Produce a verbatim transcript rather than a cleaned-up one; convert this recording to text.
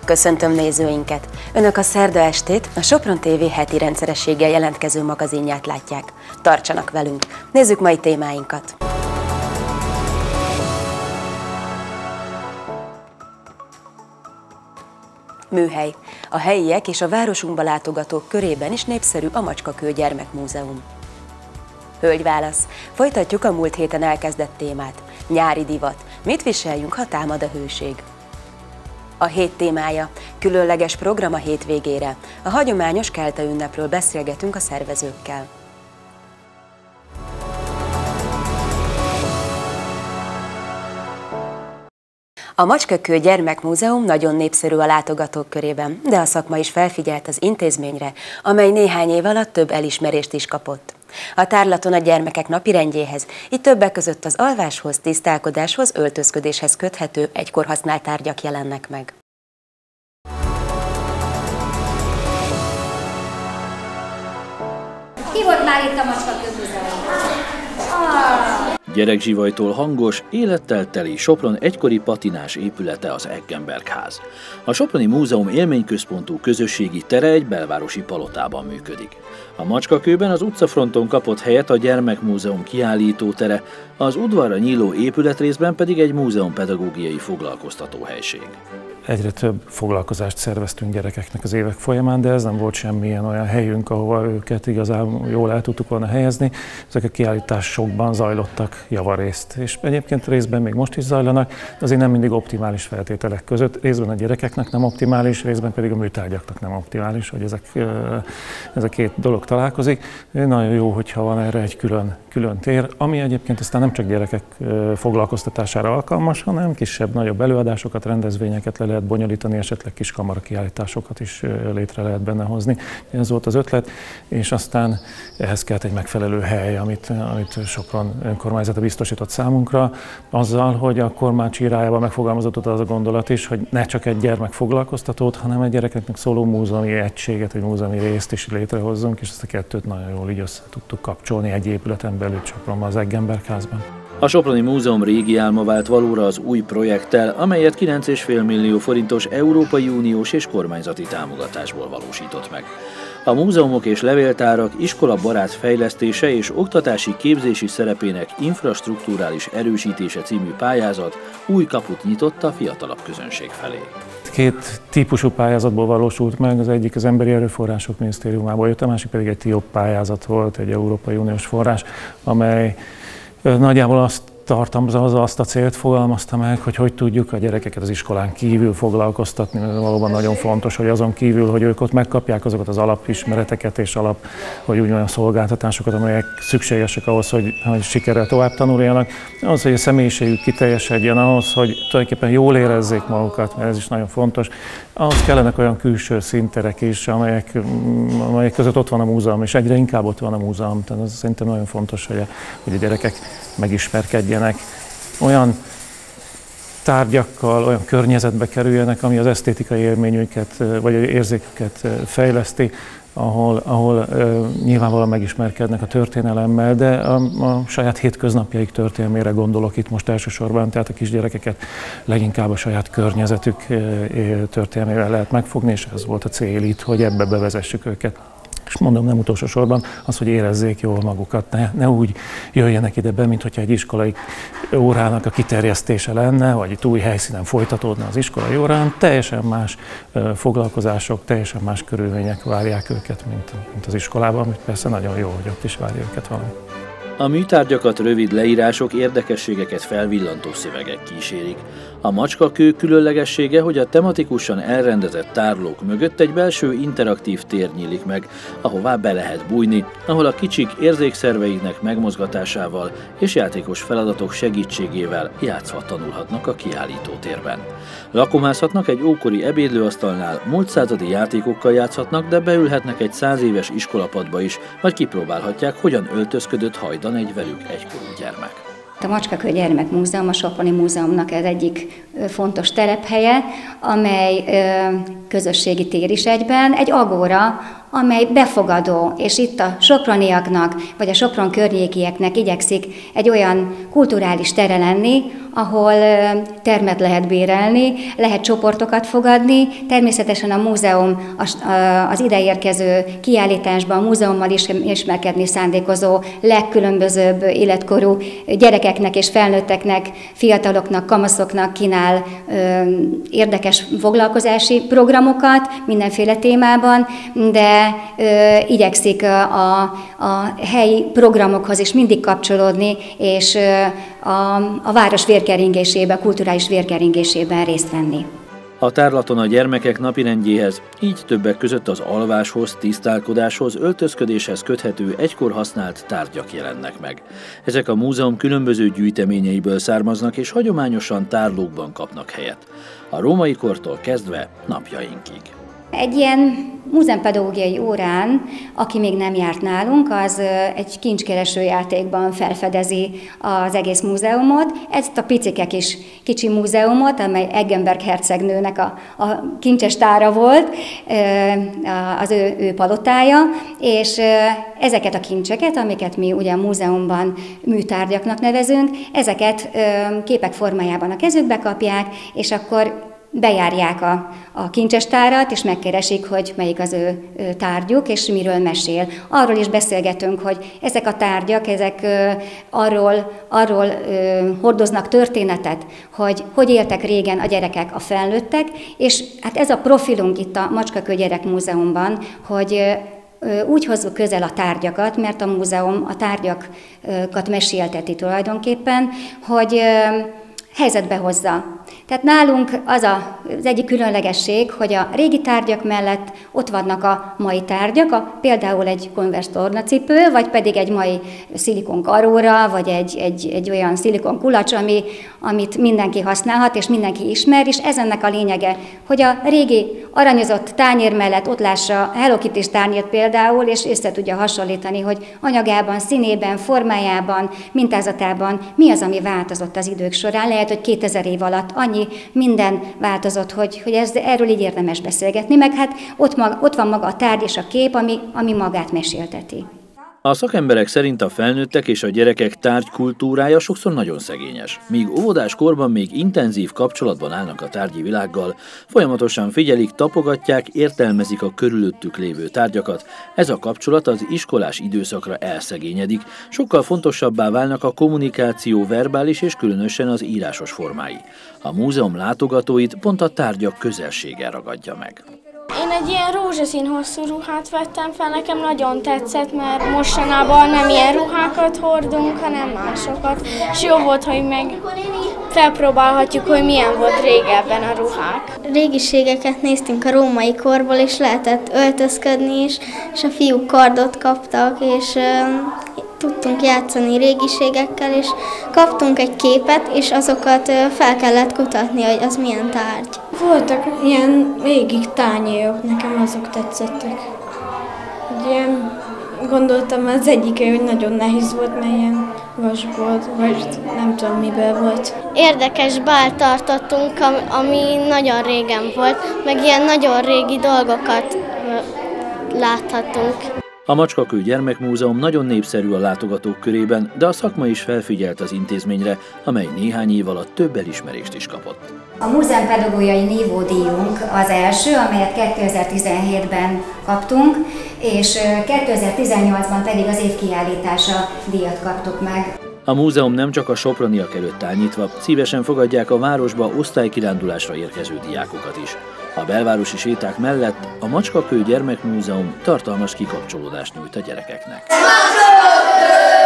Köszöntöm nézőinket! Önök a szerda estét, a Sopron té vé heti rendszerességgel jelentkező magazinját látják. Tartsanak velünk! Nézzük mai témáinkat! Műhely. A helyiek és a városunkba látogatók körében is népszerű a Macskakő Gyermekmúzeum. Hölgyválasz. Folytatjuk a múlt héten elkezdett témát. Nyári divat. Mit viseljünk, ha támad a hőség? A hét témája. Különleges program a hétvégére. A hagyományos kelta ünnepről beszélgetünk a szervezőkkel. A Macskakő Gyermekmúzeum nagyon népszerű a látogatók körében, de a szakma is felfigyelt az intézményre, amely néhány év alatt több elismerést is kapott. A tárlaton a gyermekek napirendjéhez, így többek között az alváshoz, tisztálkodáshoz, öltözködéshez köthető, egykor használt tárgyak jelennek meg. Ki volt már itt a Macskakő Múzeumban? Ah. Gyerekzsivajtól hangos, élettel teli Sopron egykori patinás épülete az Eggenberg ház. A Soproni Múzeum élményközpontú közösségi tere egy belvárosi palotában működik. A Macskakőben az utcafronton kapott helyet a Gyermekmúzeum kiállítótere, az udvarra nyíló épületrészben pedig egy múzeumpedagógiai foglalkoztatóhelység. Egyre több foglalkozást szerveztünk gyerekeknek az évek folyamán, de ez nem volt semmilyen olyan helyünk, ahova őket igazán jól el tudtuk volna helyezni. Ezek a kiállításokban zajlottak javarészt, és egyébként részben még most is zajlanak, de azért nem mindig optimális feltételek között. Részben a gyerekeknek nem optimális, részben pedig a műtárgyaknak nem optimális, hogy ezek, ez a két dolog találkozik. Nagyon jó, hogyha van erre egy külön, külön tér, ami egyébként aztán nem csak gyerekek foglalkoztatására alkalmas, hanem kisebb, nagyobb előadásokat, rendezvényeket le lehet bonyolítani, esetleg kis kamarakiállításokat is létre lehet benne hozni. Ez volt az ötlet, és aztán ehhez kellett egy megfelelő hely, amit, amit Sopron önkormányzata biztosított számunkra, azzal, hogy a kormány írájában megfogalmazott az a gondolat is, hogy ne csak egy gyermek foglalkoztatót, hanem egy gyerekeknek szóló múzeumi egységet, vagy múzeumi részt is létrehozzunk, és ezt a kettőt nagyon jól így össze tudtuk kapcsolni egy épületen belül Sopronban, az Eggenberg házban. A Soproni Múzeum régi álma vált valóra az új projekttel, amelyet kilenc egész öt millió forintos Európai Uniós és kormányzati támogatásból valósított meg. A múzeumok és levéltárak iskolabarát fejlesztése és oktatási képzési szerepének infrastrukturális erősítése című pályázat új kaput nyitott a fiatalabb közönség felé. Két típusú pályázatból valósult meg, az egyik az Emberi Erőforrások Minisztériumából jött, a másik pedig egy TIOP pályázat volt, egy Európai Uniós forrás, amely nagyjából azt tartalmazza, azt a célt fogalmazta meg, hogy hogy tudjuk a gyerekeket az iskolán kívül foglalkoztatni, mert valóban nagyon fontos, hogy azon kívül, hogy ők ott megkapják azokat az alapismereteket és alap, hogy úgy olyan szolgáltatásokat, amelyek szükségesek ahhoz, hogy, hogy sikerrel tovább tanuljanak, ahhoz, hogy a személyiségük kiteljesedjen, ahhoz, hogy tulajdonképpen jól érezzék magukat, mert ez is nagyon fontos. Ahhoz kellenek olyan külső színterek is, amelyek, amelyek között ott van a múzeum, és egyre inkább ott van a múzeum. Tehát az szerintem nagyon fontos, hogy a, hogy a gyerekek megismerkedjenek, olyan tárgyakkal, olyan környezetbe kerüljenek, ami az esztétikai élményüket, vagy érzéküket fejleszti, ahol, ahol uh, nyilvánvalóan megismerkednek a történelemmel, de a, a saját hétköznapjaik történelmére gondolok itt most elsősorban, tehát a kisgyerekeket leginkább a saját környezetük uh, történelmével lehet megfogni, és ez volt a cél itt, hogy ebbe bevezessük őket. És mondom, nem utolsó sorban az, hogy érezzék jól magukat, ne, ne úgy jöjjenek ide be, mint hogyha egy iskolai órának a kiterjesztése lenne, vagy itt új helyszínen folytatódna az iskolai órán, teljesen más uh, foglalkozások, teljesen más körülmények várják őket, mint, mint az iskolában, amit persze nagyon jó, hogy ott is várja őket valami. A műtárgyakat rövid leírások, érdekességeket felvillantó szövegek kísérik. A Macskakő különlegessége, hogy a tematikusan elrendezett tárlók mögött egy belső interaktív tér nyílik meg, ahová be lehet bújni, ahol a kicsik érzékszerveiknek megmozgatásával és játékos feladatok segítségével játszva tanulhatnak a kiállítótérben. Lakomászhatnak egy ókori ebédlőasztalnál, múlt századi játékokkal játszhatnak, de beülhetnek egy száz éves iskolapadba is, vagy kipróbálhatják, hogyan öltözködött hajdan egy velük egykorú gyermek. A Macskakő Gyermekmúzeum a Soproni Múzeumnak ez egyik fontos telephelye, amely közösségi tér is egyben, egy agóra, amely befogadó, és itt a soproniaknak, vagy a Sopron környékieknek igyekszik egy olyan kulturális tere lenni, ahol termet lehet bérelni, lehet csoportokat fogadni. Természetesen a múzeum az ideérkező kiállításban a múzeummal is ismerkedni szándékozó legkülönbözőbb életkorú gyerekeknek és felnőtteknek, fiataloknak, kamaszoknak kínál érdekes foglalkozási programokat mindenféle témában, de igyekszik a, a helyi programokhoz is mindig kapcsolódni, és a, a város vérkeringésében, kulturális vérkeringésében részt venni. A tárlaton a gyermekek napirendjéhez, így többek között az alváshoz, tisztálkodáshoz, öltözködéshez köthető egykor használt tárgyak jelennek meg. Ezek a múzeum különböző gyűjteményeiből származnak és hagyományosan tárlókban kapnak helyet. A római kortól kezdve napjainkig. Egy ilyen múzeumpedagógiai órán, aki még nem járt nálunk, az egy kincskereső játékban felfedezi az egész múzeumot. Ezt a picike kis kicsi múzeumot, amely Eggenberg hercegnőnek a, a kincses tára volt, az ő, ő palotája, és ezeket a kincseket, amiket mi ugye a múzeumban műtárgyaknak nevezünk, ezeket képek formájában a kezükbe kapják, és akkor bejárják a, a kincsestárat, és megkeresik, hogy melyik az ő, ő tárgyuk, és miről mesél. Arról is beszélgetünk, hogy ezek a tárgyak, ezek ö, arról, arról ö, hordoznak történetet, hogy hogy éltek régen a gyerekek, a felnőttek, és hát ez a profilunk itt a Macskakő Gyerekmúzeumban, hogy ö, úgy hozzuk közel a tárgyakat, mert a múzeum a tárgyakat mesélteti tulajdonképpen, hogy ö, helyzetbe hozza. Tehát nálunk az a, az egyik különlegesség, hogy a régi tárgyak mellett ott vannak a mai tárgyak, a, például egy Converse tornacipő, vagy pedig egy mai szilikon karóra, vagy egy, egy, egy olyan szilikon kulacs, ami, amit mindenki használhat, és mindenki ismer, és ez ennek a lényege, hogy a régi aranyozott tányér mellett ott lássa Hello Kitty-s tányért például, és össze tudja hasonlítani, hogy anyagában, színében, formájában, mintázatában mi az, ami változott az idők során. Lehet, hogy kétezer év alatt annyi minden változott, hogy, hogy ez, erről így érdemes beszélgetni, meg hát ott, mag, ott van maga a tárgy és a kép, ami, ami magát mesélteti. A szakemberek szerint a felnőttek és a gyerekek tárgykultúrája sokszor nagyon szegényes. Míg óvodás korban még intenzív kapcsolatban állnak a tárgyi világgal, folyamatosan figyelik, tapogatják, értelmezik a körülöttük lévő tárgyakat, ez a kapcsolat az iskolás időszakra elszegényedik, sokkal fontosabbá válnak a kommunikáció verbális és különösen az írásos formái. A múzeum látogatóit pont a tárgyak közelsége ragadja meg. Én egy ilyen rózsaszín hosszú ruhát vettem fel, nekem nagyon tetszett, mert mostanában nem ilyen ruhákat hordunk, hanem másokat. És jó volt, hogy meg felpróbálhatjuk, hogy milyen volt régebben a ruhák. Régiségeket néztünk a római korból, és lehetett öltözködni is, és a fiúk kardot kaptak, és uh, tudtunk játszani régiségekkel, és kaptunk egy képet, és azokat uh, fel kellett kutatni, hogy az milyen tárgy. Voltak ilyen régi tányérok, nekem azok tetszettek. Ilyen, gondoltam az egyik, hogy nagyon nehéz volt, mert ilyen vas volt, vagy nem tudom miből volt. Érdekes bált tartottunk, ami nagyon régen volt, meg ilyen nagyon régi dolgokat láthatunk. A Macskakő Gyermekmúzeum nagyon népszerű a látogatók körében, de a szakma is felfigyelt az intézményre, amely néhány év alatt több elismerést is kapott. A múzeumpedagógiai nívódíjunk az első, amelyet kétezer-tizenhétben kaptunk, és kétezer-tizennyolcban pedig az év kiállítása díjat kaptuk meg. A múzeum nem csak a soproniak előtt áll nyitva, szívesen fogadják a városba osztálykirándulásra érkező diákokat is. A belvárosi séták mellett a Macskakő Gyermekmúzeum tartalmas kikapcsolódást nyújt a gyerekeknek.